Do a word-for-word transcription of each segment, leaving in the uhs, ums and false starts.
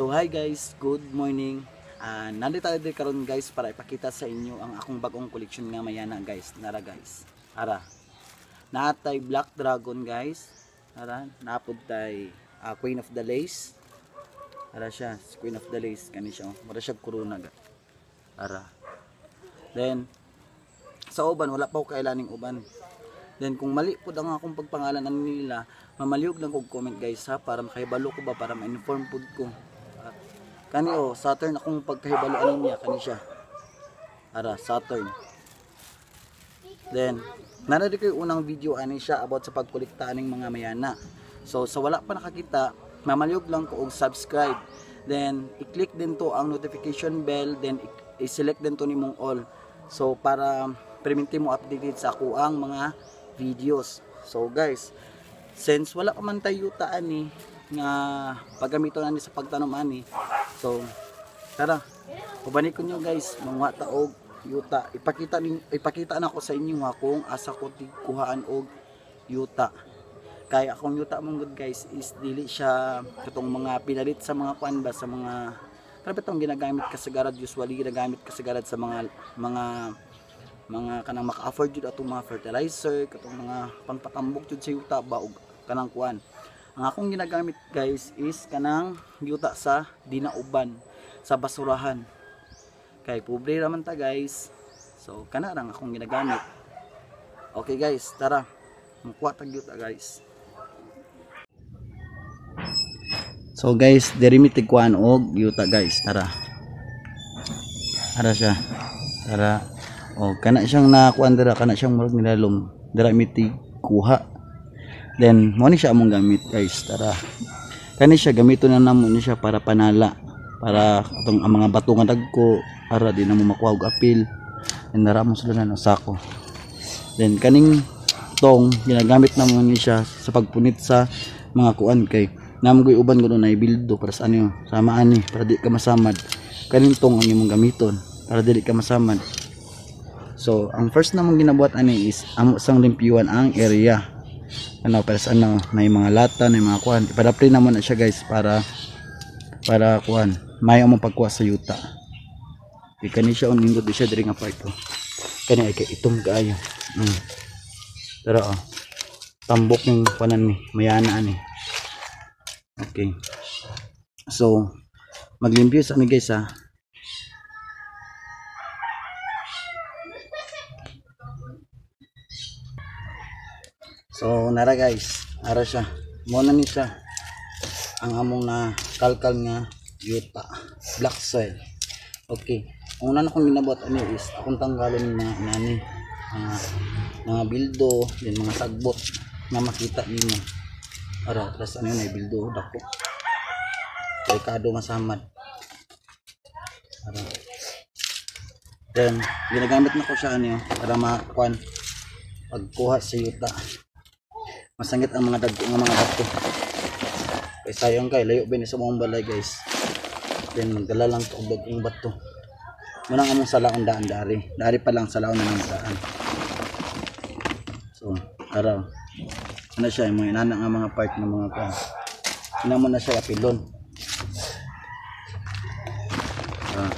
So hi guys, good morning. Uh, nandito tayo din karon guys para ipakita sa inyo ang akong bagong collection nga mayana guys. Nara guys. Ara. Natay Black Dragon guys. Ara, napod tay uh, Queen of the Lace. Ara siya, Queen of the Lace kani siya. Mura siya corona guys. Ara. Then sa uban wala pa ko kailaning uban. Then kung mali po ang akong pagpangalan nila, mamaliog lang kog comment guys ha para makahibalo ko ba para ma-inform pud ko. Uh, kani oh, Saturn akong pagkahibalo ani niya kani siya. Ara, Saturn. Then narari ko yung unang video ani siya about sa pagkolekta aning mga mayana. So sa wala pa nakakita, mamaliog lang ko og subscribe. Then i-click din to ang notification bell, then i-select din to nimong all. So para perminti mo updated sa ako ang mga videos. So guys, since wala pa man tayo yuta ani nga paggamito ani sa pagtanom ani, so tara ubani ko nyo guys mga taog yuta. Ipakita ni ipakita na ko sa inyo nga kung asa ko kuhaan og yuta. Kaya akong yuta mong good guys is dili siya katong mga pinalit sa mga kuan ba sa mga grabe tong ginagamit kasagarad, usually ginagamit kasagarad sa mga mga mga kanang maka-afford jud atong mga fertilizer, katong mga pangpatambok jud sa yuta ba og kanang kuan. Ang akong ginagamit guys is kanang yuta sa dinauban, sa basurahan. Kay pobre raman ta guys. So kana lang akong ginagamit. Okay guys, tara. Mukuha tag yuta guys. So guys, diri mi tigkuan og yuta guys, tara. Ara siya. Tara. Oh, kana siyang nakuan dira, kana siyang murag nilalom. Dira miti kuha. Then mo ni siya among gamit, guys. Tara. Kani siya gamiton na namo ni siya para panala, para atong ang mga bato nga dagko para di na mo makuha og apil. And nara mo sila na sako. Then kaning tong ginagamit namo ni siya sa pagpunit sa mga kuan kay namoy uban kuno na ibildo para sa ano, samaan ni para di ka masamad. Kaning tong ang imong gamiton para dili ka masamad. So, ang first namang ginabuhat ani is amo sang limpyuan ang area. Ano, para sa ano, may mga lata, may mga kuan. Ipadapri naman na siya guys para para kuan, may among pagkuha sa yuta. Ikani siya unindot di siya diri nga part ko. Kani ay kay itom kaayo. Mm. Pero oh, tambok ng kuanan ni, mayana ani. Okay. So, maglimpyo sa mi guys ha. So nara guys, ara siya. Muna ni siya ang among na kalkal nga yuta, black soil. Okay. Ang una na kong ginabuhat ani is akong tanggalon na nani uh, mga bildo, din mga sagbot na makita nimo. Ara, plus ano yun ay bildo dako. Kay kado masamad. Ara. Then ginagamit na ko siya ano para makuan pagkuha sa yuta. Masangit ang mga dagko ng mga bato. Kay sayang kay layo bin sa mong balay guys. Then magdala lang to og dagkong bato. Munang among salaon daan dari. Dari pa lang salaon na ng daan. So, araw. Ano siya mo inana nga mga part ng mga kuan. Ina mo na siya apilon. Ah.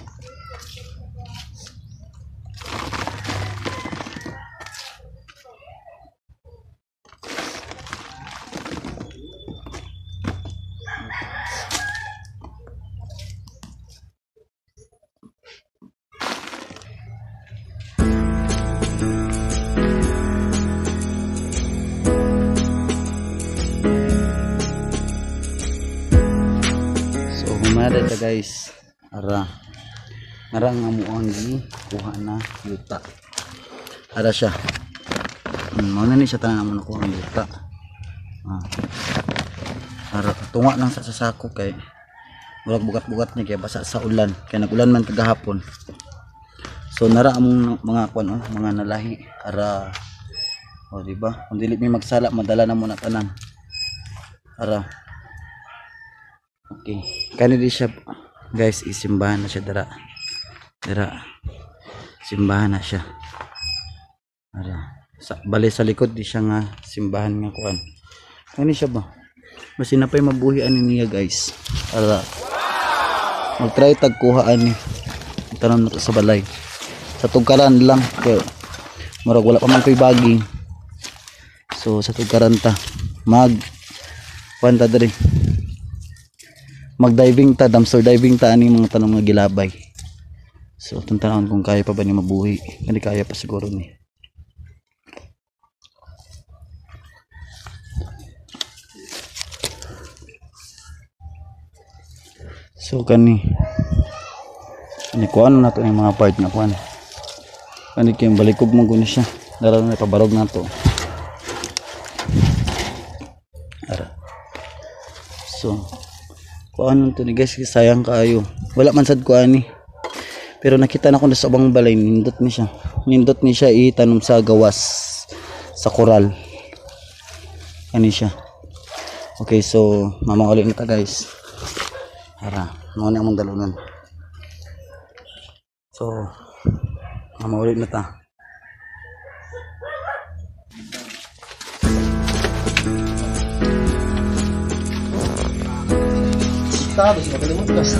Mara ta guys, ara nara nga mo ang kuha na yuta. Ara siya. Hmm, mao na ni siya tanan mo nakuha ang yuta. Ah. Ara tunga lang sa sasako kay bulag bugat-bugat ni kay basa sa ulan. Kay nagulan man kagahapon. So nara among mga kuan oh, mga nalahi. Ara. O oh, di ba? Kung dili mi magsala, madala na mo na tanan. Ara. Okay, kani di siya guys, isimbahan na siya dara. Dara. Simbahan na siya. Ara. Sa bali sa likod di siya nga simbahan nga kuan. Kani siya ba? Masin na pay mabuhi ani niya guys. Ara. mag-try tag kuhaan ni tanan nato sa balay sa tugkaran lang kay murag wala pa man koy baging. So sa tugkaran ta mag kuan ta diri mag diving ta, dumpster diving ta ani mga tanong nga gilabay. So tuntanan kung kaya pa ba ni mabuhi, hindi kaya pa siguro ni. So kani ani kuan na to yung mga part na kuan. Kani kay balikog mo guni siya. Dara na pabarog na to. Ara. So kuan to ni guys, sayang kaayo. Wala man sad kuan ni. Pero nakita na ko na sa ubang balay, nindot ni siya. Nindot ni siya itanom sa gawas sa koral. Kani siya. Okay, so mamanguli na ta guys. Ara, mo na among dalunan. So mamaulit na ta. Tapos magaling mo tugas.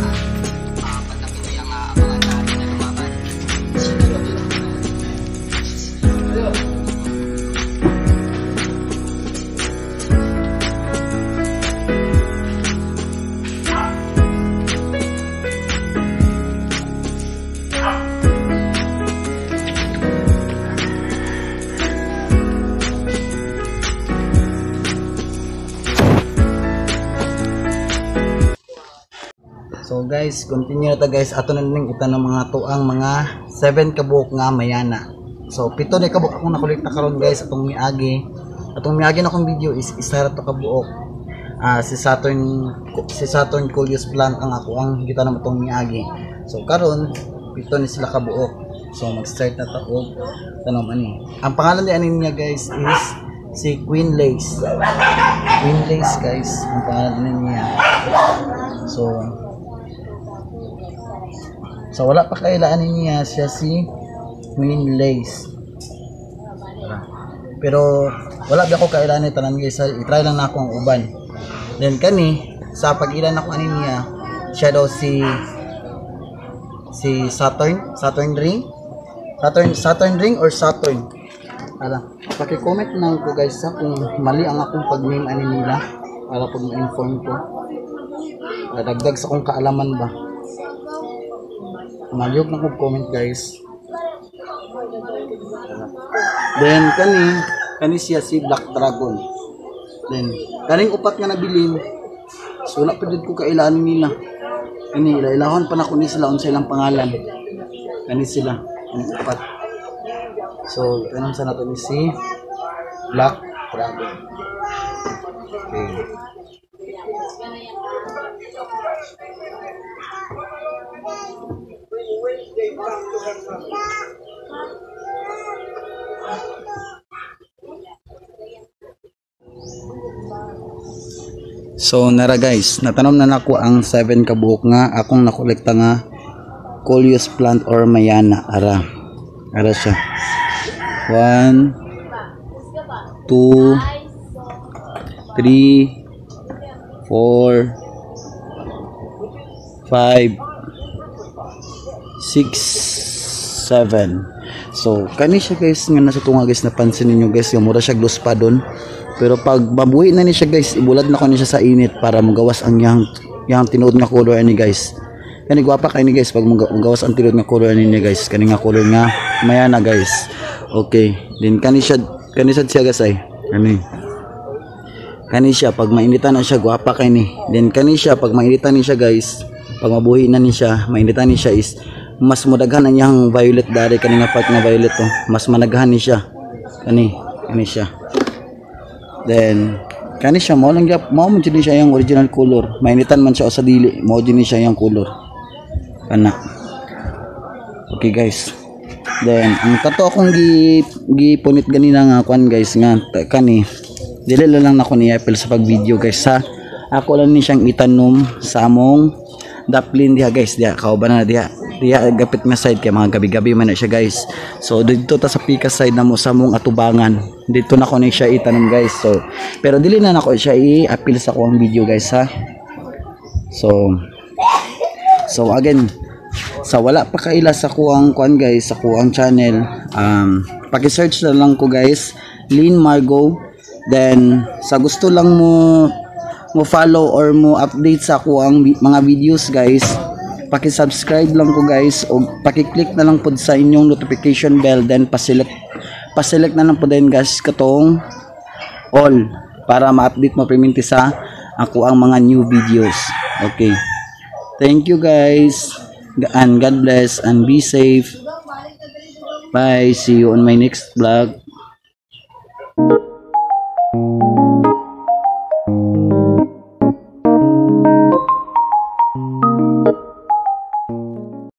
So guys, continue na ta guys. Ato na ning ita ng mga tuang mga seven kabuok nga mayana. So pito na kabuok akong nakolekta karon guys atong miagi. Atong miagi na akong video is isa ra to kabuok. Ah uh, si Saturn si Saturn coleus plant ang ako ang kita na atong miagi. So karon pito ni sila kabuok. So mag-start na ta og tanom ani. Ang pangalan ni ani niya guys is si Queen Lace. Queen Lace guys, ang pangalan niya. So So wala pa kailaan niya siya si Queen Lace. Pero wala ba ako kailaan ni tanan guys, i-try lang na ako ang uban. Then kani sa pag-ilan ako ani niya, siya daw si si Saturn, Saturn ring. Saturn Saturn ring or Saturn. Ala, paki-comment lang ko guys ha, kung mali ang akong pag-name ani nila para pag ma-inform ko. Uh, dagdag sa akong kaalaman ba. Maliyog na kong comment guys. Then kani kani siya si Black Dragon. Then kaning upat nga nabilin, so wala pa did ko kailan nila. Kani ilailahon pa na ko ni sila unsa ilang pangalan. Kani sila, kani upat. So tanong sa nato ni si Black Dragon. Okay. So nara guys, natanom na nako ang seven kabuok nga akong nakolekta nga coleus plant or mayana. Ara ara siya one two three four five six seven. So kani siya guys nga nasa tunga guys, napansin niyo guys, yung mura siya gluspa doon. Pero pag mabuhi na ni siya guys, ibulad na ko ni siya sa init para magawas ang yang yang tinuod nga color ani guys. Kani gwapa kay ni guys pag magawas ang tinuod nga color ani ni guys. Kani nga color nga mayana guys. Okay, then kani siya kani sad siya guys ay. Kani. Kani siya pag mainitan na siya gwapa kay ni. Then kani siya pag mainitan ni siya guys, pag mabuhi na ni siya, mainitan ni siya is mas mudaghan ang yang violet dari kani nga part nga violet to. Mas managhan ni siya. Kani, kani siya. Then kani siya mo lang gyap, mao man jud siya yung original color. Mainitan man siya o sa dili, mao jud siya yung color. Kana. Okay guys. Then ang kato akong gi gipunit ganina nga kwan guys nga kani. Dili lang nako ni Apple sa pag video guys ha. Ako lang ni siyang itanom sa among daplin diha guys, diha kauban na diha. Diha gapit nga side kay mga gabi-gabi man na siya guys. So dito ta sa pika side na mo sa mong atubangan. Dito na ko ni siya itanom guys. So pero dili na nako siya i-appeal sa akong video guys ha. So So again, sa wala pa kaila sa kuang kuan guys, sa kuang channel, um paki-search na lang ko guys, Lynn Margo. Then sa gusto lang mo mo follow or mo update sa kuang mga videos guys, paki-subscribe lang ko guys o paki-click na lang pod sa inyong notification bell, then pa-select pa-select na lang po din guys katong all para ma-update mo priminti sa ako ang mga new videos. Okay. Thank you guys. And God bless and be safe. Bye. See you on my next vlog.